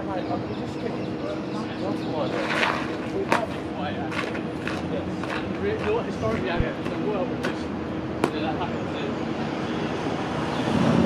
mate, I can just get nothing like that. We have quite yes. Not historically, I guess, the world was just that happened.